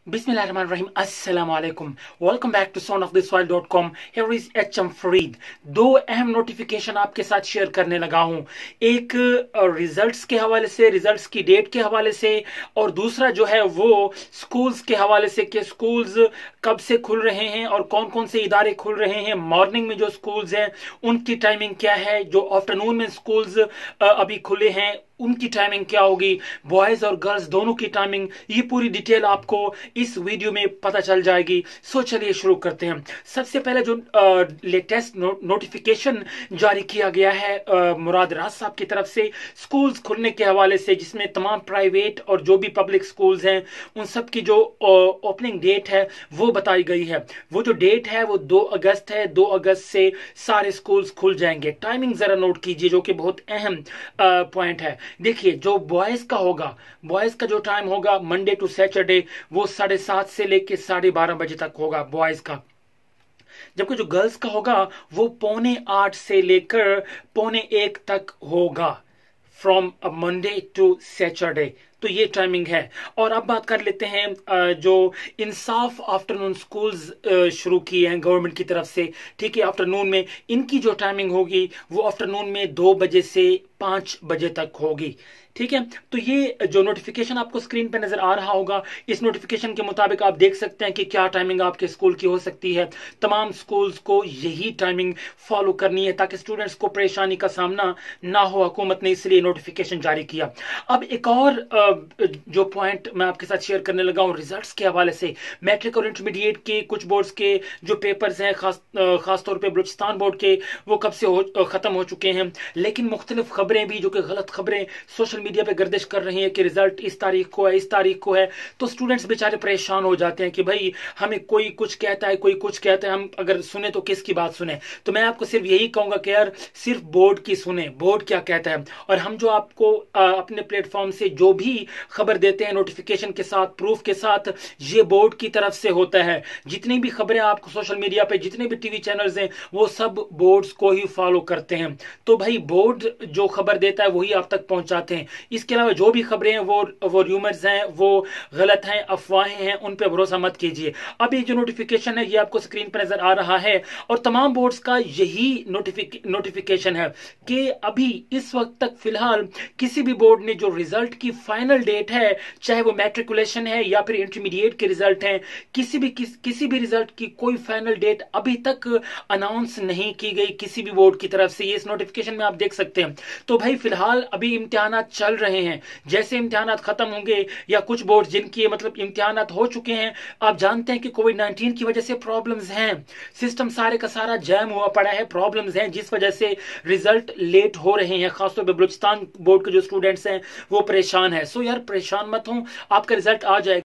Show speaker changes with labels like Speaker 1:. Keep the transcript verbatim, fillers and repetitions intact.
Speaker 1: Bismillahirrahmanirrahim. Assalamu alaikum. Welcome back to sound of the soil dot com. Here is H M Fareed. दो अहम notification आपके साथ share करने लगा हूं। एक रिजल्ट्स के हवाले से, रिजल्ट्स की डेट के हवाले से, और दूसरा जो है वो स्कूल्स के हवाले से कि स्कूल्स कब से खुल रहे हैं और कौन कौन से इदारे खुल रहे हैं। मॉर्निंग में जो स्कूल्स हैं उनकी टाइमिंग क्या है, जो आफ्टरनून में स्कूल्स अभी खुले हैं उनकी टाइमिंग क्या होगी, बॉयज और गर्ल्स दोनों की टाइमिंग, ये पूरी डिटेल आपको इस वीडियो में पता चल जाएगी। सो चलिए शुरू करते हैं। सबसे पहले जो लेटेस्ट नो, नोटिफिकेशन जारी किया गया है आ, मुराद राज साहब की तरफ से स्कूल्स खुलने के हवाले से, जिसमें तमाम प्राइवेट और जो भी पब्लिक स्कूल्स हैं उन सब की जो ओपनिंग डेट है वो बताई गई है। वो जो डेट है वो दो अगस्त है। दो अगस्त से सारे स्कूल्स खुल जाएंगे। टाइमिंग जरा नोट कीजिए जो कि बहुत अहम पॉइंट है। देखिए, जो बॉयज का होगा, बॉयज का जो टाइम होगा मंडे टू सैटरडे वो साढ़े सात से लेके साढ़े बारह बजे तक होगा बॉयज का, जबकि जो गर्ल्स का होगा वो पौने आठ से लेकर पौने एक तक होगा, फ्रॉम मंडे टू सैटरडे। तो ये टाइमिंग है। और अब बात कर लेते हैं जो इंसाफ आफ्टरनून स्कूल्स शुरू किए हैं गवर्नमेंट की तरफ से। ठीक है, आफ्टरनून में इनकी जो टाइमिंग होगी वो आफ्टरनून में दो बजे से पाँच बजे तक होगी। ठीक है, तो ये जो नोटिफिकेशन आपको स्क्रीन पे नजर आ रहा होगा, इस नोटिफिकेशन के मुताबिक आप देख सकते हैं कि क्या टाइमिंग आपके स्कूल की हो सकती है। तमाम स्कूल्स को यही टाइमिंग फॉलो करनी है ताकि स्टूडेंट्स को परेशानी का सामना ना हो। हुकूमत ने इसलिए नोटिफिकेशन जारी किया। अब एक और जो पॉइंट मैं आपके साथ शेयर करने लगा हूं रिजल्ट्स के हवाले से। मैट्रिक और इंटरमीडिएट के कुछ बोर्ड्स के जो पेपर्स हैं, खास खासतौर पर बलूचिस्तान बोर्ड के, वो कब से हो खत्म हो चुके हैं। लेकिन मुख्तलिफ खबरें भी जो कि गलत खबरें सोशल मीडिया पे गर्दिश कर रही है कि रिजल्ट इस तारीख को है, इस तारीख को है, तो स्टूडेंट्स बेचारे परेशान हो जाते हैं कि भाई हमें कोई कुछ कहता है, कोई कुछ कहता है, हम अगर सुने तो किसकी बात सुने। तो मैं आपको सिर्फ यही कहूंगा कि यार सिर्फ बोर्ड की सुने, बोर्ड क्या कहता है। और हम जो आपको आ, अपने प्लेटफॉर्म से जो भी खबर देते हैं नोटिफिकेशन के साथ, प्रूफ के साथ, ये बोर्ड की तरफ से होता है। जितनी भी खबरें आपको सोशल मीडिया पे, जितने भी टीवी चैनल्स हैं, वो सब बोर्ड्स को ही फॉलो करते हैं। तो भाई बोर्ड जो खबर देता है वही आप तक पहुंचाते हैं। इसके अलावा जो भी खबरें हैं वो वो र्यूमर्स हैं, वो गलत हैं, अफवाहें हैं, उन पे भरोसा मत कीजिए। अब ये जो नोटिफिकेशन है ये आपको स्क्रीन पर नजर आ रहा है और तमाम बोर्ड्स का यही नोटिफिक नोटिफिकेशन है कि अभी इस वक्त तक फिलहाल किसी भी बोर्ड ने जो रिजल्ट की फाइनल डेट है, चाहे वो मैट्रिकुलेशन है या फिर इंटरमीडिएट के रिजल्ट हैं, किसी भी किस, किसी भी रिजल्ट की कोई फाइनल डेट अभी तक अनाउंस नहीं की गई किसी भी बोर्ड की तरफ से। ये इस नोटिफिकेशन में आप देख सकते हैं। तो भाई फिलहाल अभी इम्तिहानात चल रहे हैं। जैसे इम्तिहानात खत्म होंगे या कुछ बोर्ड जिनकी मतलब इम्तिहानात हो चुके हैं, आप जानते हैं कि कोविड नाइन्टीन की वजह से प्रॉब्लम्स हैं, सिस्टम सारे का सारा जैम हुआ पड़ा है, प्रॉब्लम्स हैं, जिस वजह से रिजल्ट लेट हो रहे हैं। खासतौर पर बलूचिस्तान बोर्ड के जो स्टूडेंट्स हैं वो परेशान है। सो यार परेशान मत हो, आपका रिजल्ट आ जाएगा।